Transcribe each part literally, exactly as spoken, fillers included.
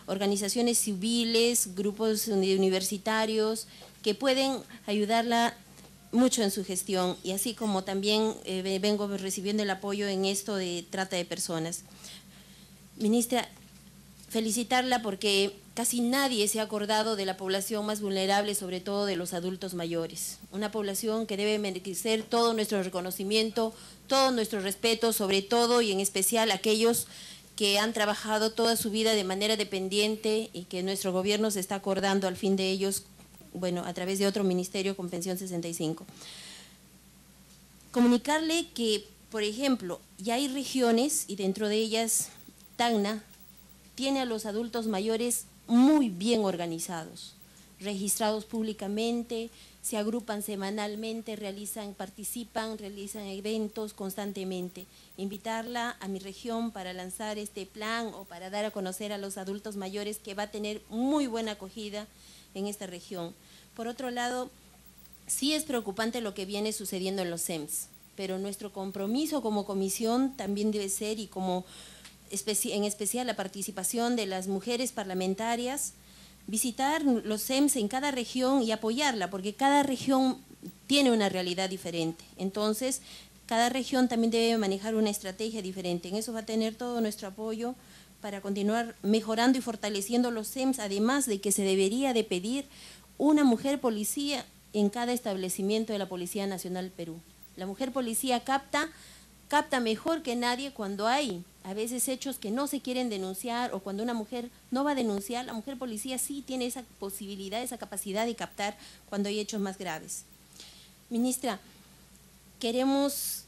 organizaciones civiles, grupos universitarios que pueden ayudarla mucho en su gestión, y así como también eh, vengo recibiendo el apoyo en esto de trata de personas. Ministra, felicitarla porque casi nadie se ha acordado de la población más vulnerable, sobre todo de los adultos mayores. Una población que debe merecer todo nuestro reconocimiento, todo nuestro respeto, sobre todo y en especial aquellos que han trabajado toda su vida de manera dependiente y que nuestro gobierno se está acordando al fin de ellos, bueno, a través de otro ministerio con pensión sesenta y cinco. Comunicarle que, por ejemplo, ya hay regiones, y dentro de ellas Tacna tiene a los adultos mayores muy bien organizados, registrados públicamente, se agrupan semanalmente, realizan, participan, realizan eventos constantemente. Invitarla a mi región para lanzar este plan o para dar a conocer a los adultos mayores, que va a tener muy buena acogida en esta región. Por otro lado, sí es preocupante lo que viene sucediendo en los C E M S, pero nuestro compromiso como comisión también debe ser, y como en especial la participación de las mujeres parlamentarias, visitar los C E M S en cada región y apoyarla, porque cada región tiene una realidad diferente. Entonces, cada región también debe manejar una estrategia diferente. En eso va a tener todo nuestro apoyo para continuar mejorando y fortaleciendo los C E M S, además de que se debería de pedir una mujer policía en cada establecimiento de la Policía Nacional Perú. La mujer policía capta, capta mejor que nadie cuando hay a veces hechos que no se quieren denunciar, o cuando una mujer no va a denunciar, la mujer policía sí tiene esa posibilidad, esa capacidad de captar cuando hay hechos más graves. Ministra, queremos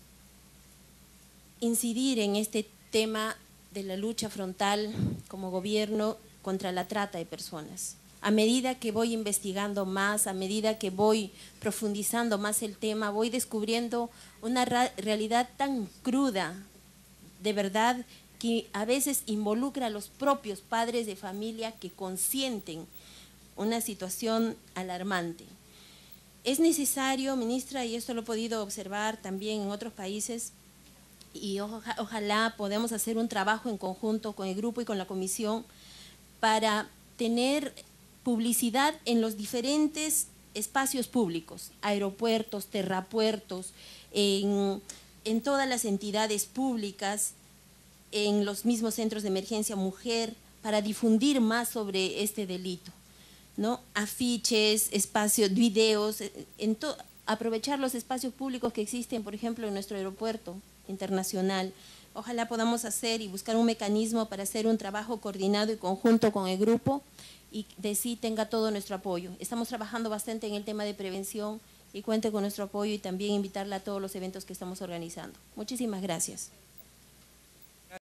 incidir en este tema de la lucha frontal como gobierno contra la trata de personas. A medida que voy investigando más, a medida que voy profundizando más el tema, voy descubriendo una realidad tan cruda, de verdad, que a veces involucra a los propios padres de familia que consienten una situación alarmante. Es necesario, ministra, y esto lo he podido observar también en otros países, y oja, ojalá podamos hacer un trabajo en conjunto con el grupo y con la comisión para tener publicidad en los diferentes espacios públicos, aeropuertos, terrapuertos, en, en todas las entidades públicas, en los mismos centros de emergencia mujer, para difundir más sobre este delito, ¿no? Afiches, espacios, videos, en to, aprovechar los espacios públicos que existen, por ejemplo, en nuestro aeropuerto internacional. Ojalá podamos hacer y buscar un mecanismo para hacer un trabajo coordinado y conjunto con el grupo, y de sí tenga todo nuestro apoyo. Estamos trabajando bastante en el tema de prevención y cuente con nuestro apoyo, y también invitarla a todos los eventos que estamos organizando. Muchísimas gracias.